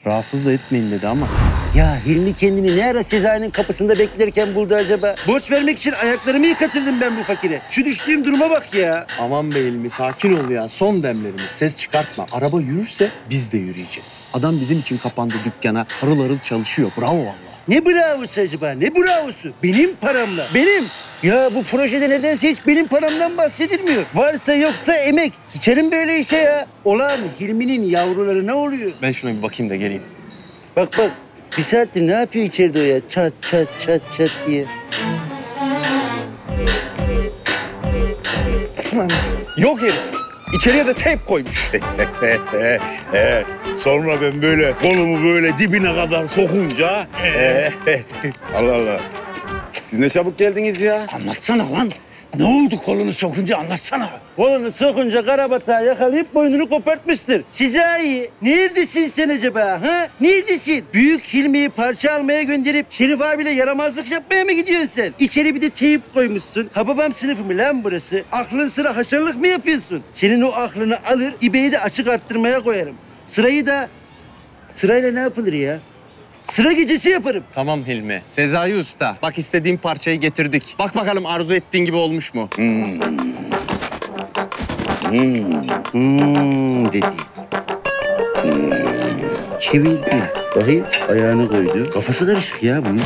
Rahatsız da etmeyin dedi ama. Ya Hilmi kendini ne ara Sezai'nin kapısında beklerken buldu acaba? Borç vermek için ayaklarımı yıkatırdım ben bu fakire. Şu düştüğüm duruma bak ya. Aman be Hilmi sakin ol ya. Son demlerimiz. Ses çıkartma. Araba yürürse biz de yürüyeceğiz. Adam bizim için kapandı dükkana. Harıl harıl çalışıyor. Bravo vallahi. Ne bravosu acaba? Ne bravosu? Benim paramla. Benim. Ya bu projede nedense hiç benim paramdan bahsedilmiyor. Varsa yoksa emek. Sıçarım böyle işe ya. Olan Hilmi'nin yavruları ne oluyor? Ben şuna bir bakayım da geleyim. Bak bak. Bir saattir ne yapıyor içeride o ya? Çat çat çat çat diye. Yok herif. İçeriye de teyp koymuş. Sonra ben böyle kolumu böyle dibine kadar sokunca... Allah Allah. Siz ne çabuk geldiniz ya. Anlatsana lan. Ne oldu kolunu sokunca anlatsana. Kolunu sokunca karabatağı yakalayıp boynunu kopartmıştır. Sezai, neredesin sen acaba ha? Neredesin? Büyük Hilmi'yi parça almaya gönderip Şerif abiyle yaramazlık yapmaya mı gidiyorsun sen? İçeri bir de teyip koymuşsun. Hababam sınıfı mı lan burası? Aklın sıra haşarlık mı yapıyorsun? Senin o aklını alır, İbeyi de açık arttırmaya koyarım. Sırayla ne yapılır ya? Sıra gecesi yaparım. Tamam Hilmi. Sezai Usta. Bak istediğim parçayı getirdik. Bak bakalım arzu ettiğin gibi olmuş mu? Dedi. Çevirdi. Bakayım ayağını koydu. Kafası karışık ya bunun.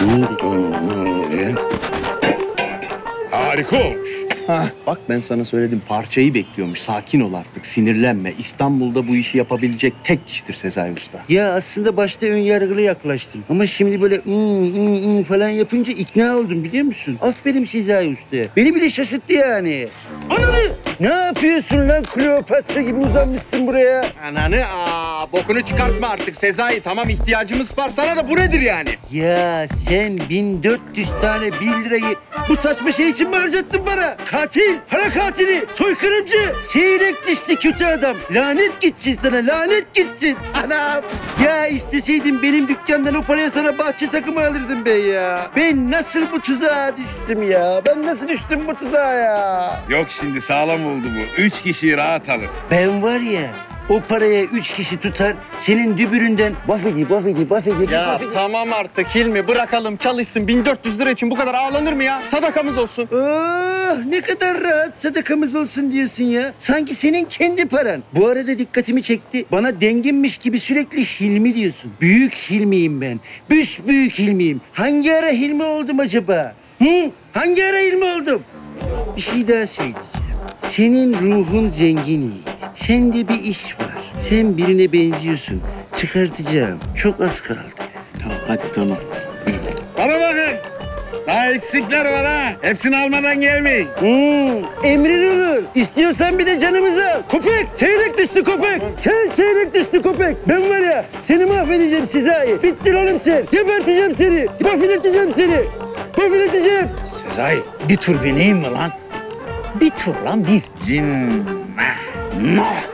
Harika olmuş. Hah, bak ben sana söyledim. Parçayı bekliyormuş. Sakin ol artık. Sinirlenme. İstanbul'da bu işi yapabilecek tek kişidir Sezai Usta. Ya aslında başta ön yargılı yaklaştım. Ama şimdi böyle falan yapınca ikna oldum biliyor musun? Aferin Sezai Usta'ya. Beni bile şaşırttı yani. Ananı! Ne yapıyorsun lan Kleopatra gibi uzanmışsın buraya? Ananı bokunu çıkartma artık Sezai. Tamam ihtiyacımız var sana da bu nedir yani? Ya sen 1400 tane 1 lirayı bu saçma şey için mi harcattın bana? Katil, para katili, soykırımcı, seyrek dişli kötü adam. Lanet gitsin sana, lanet gitsin. Anam! Ya isteseydin benim dükkandan o paraya sana bahçe takımı alırdım ben ya. Ben nasıl bu tuzağa düştüm ya? Ben nasıl düştüm bu tuzağa ya? Yok şimdi sağlam oldu bu. 3 kişiyi rahat alır. Ben var ya... O paraya 3 kişi tutar, senin dübüründen bafedi. Ya tamam artık Hilmi bırakalım çalışsın. 1400 lira için bu kadar ağlanır mı ya? Sadakamız olsun. Oh, ne kadar rahat sadakamız olsun diyorsun ya. Sanki senin kendi paran. Bu arada dikkatimi çekti. Bana denginmiş gibi sürekli Hilmi diyorsun. Büyük Hilmiyim ben. Büyük Hilmiyim. Hangi ara Hilmi oldum acaba? Hangi ara Hilmi oldum? Bir şey daha söyleyeceğim. Senin ruhun zengin Yiğit. Sende bir iş var. Sen birine benziyorsun. Çıkartacağım. Çok az kaldı. Tamam hadi tamam. Bana bakın. Daha eksikler var ha. Hepsini almadan gelmeyin. Emrin olur. İstiyorsan bir de canımızı al. Köpek, çeyrek dişli köpek. Sen çeyrek dişli köpek. Ben var ya seni mahvedeceğim Sezai. Bittin oğlum sen. Geberteceğim seni. Mahvedeceğim seni. Mahvedeceğim. Sezai bir tur bineyim mi lan? Bir tur lan bir. Cinnah.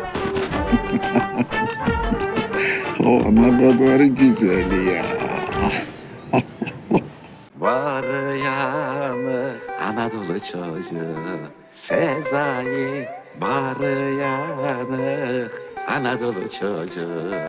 O ne kadar güzel ya. Var yanı Anadolu çocuğu Sezai var yanı Anadolu çocuğu.